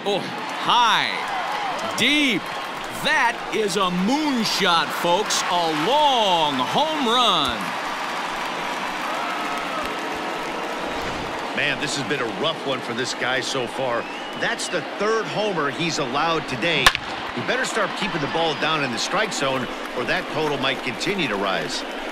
Oh, high, deep. That is a moonshot, folks. A long home run. Man, this has been a rough one for this guy so far. That's the third homer he's allowed today. He better start keeping the ball down in the strike zone, or that total might continue to rise.